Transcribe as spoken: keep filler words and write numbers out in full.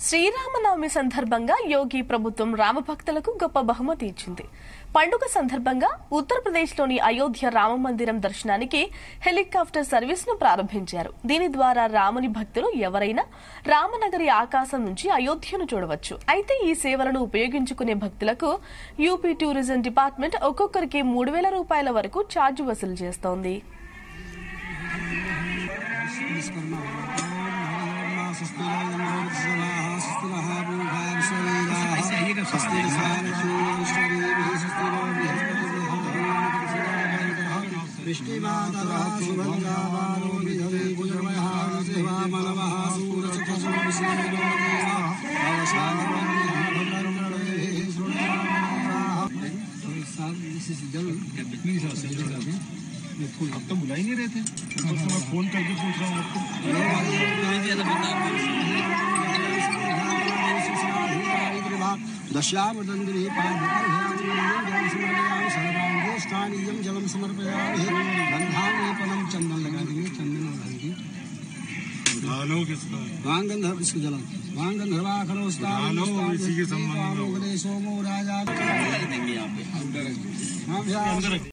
శ్రీరామనవమి సందర్భంగా యోగి ప్రభుత్వం రామభక్తులకు గొప్ప బహుమతి ఇచ్చింది. పండుగ సందర్భంగా ఉత్తరప్రదేశ్లోని అయోధ్య రామ మందిరం దర్శనానికి హెలికాప్టర్ సర్వీస్ ను ప్రారంభించారు. దీని ద్వారా రాముని భక్తులు ఎవరైనా రామనగరి ఆకాశం నుంచి అయోధ్యను చూడవచ్చు. అయితే ఈ సేవలను ఉపయోగించుకునే భక్తులకు యూపీ టూరిజం డిపార్ట్మెంట్ ఒక్కొక్కరికి మూడు వేల రూపాయల వరకు ఛార్జ్ వసూలు చేస్తోంది. अब तो बुला ही नहीं रहे थे, तो मैं फोन करके पूछ रहा हूँ आपको। दश्यावदंद्री जलम समर्पयामि गंधानीपनम चंदन लगा देंगे, चंदन लगाएंगे। वां गंधर्व इसको जलम वां गंधर्वाखरोस्ता इसी के संबंध में सोमो राजा